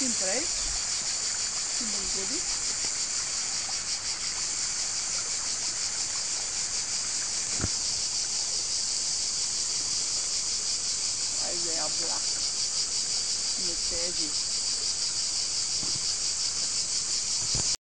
simple, right? Simple gobi. Why they are black in the veggie?